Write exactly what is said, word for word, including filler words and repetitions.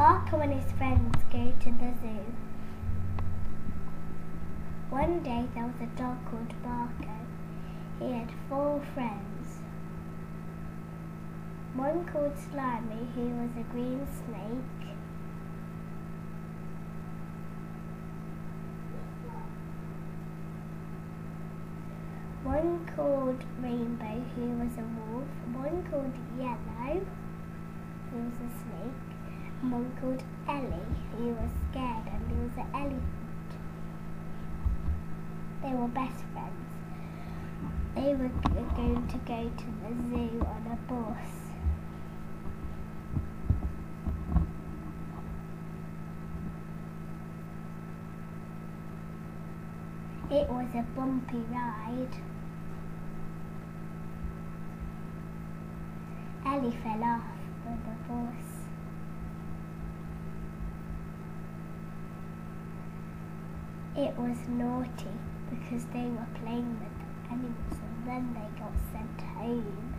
Barker and his friends go to the zoo. One day there was a dog called Barker. He had four friends. One called Slimy, who was a green snake. One called Rainbow, who was a wolf. One called Yellow, who was a snake. And one called Ellie, who was scared and he was an elephant. They were best friends. They were going to go to the zoo on a bus. It was a bumpy ride. Ellie fell off of the bus. It was naughty because they were playing with the animals and then they got sent home.